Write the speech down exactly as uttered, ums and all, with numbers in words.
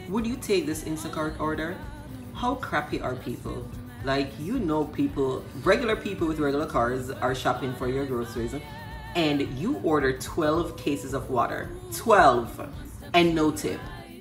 Would you take this Instacart order? How crappy are people? Like, you know, people, regular people with regular cars are shopping for your groceries, and you order twelve cases of water. twelve. And no tip.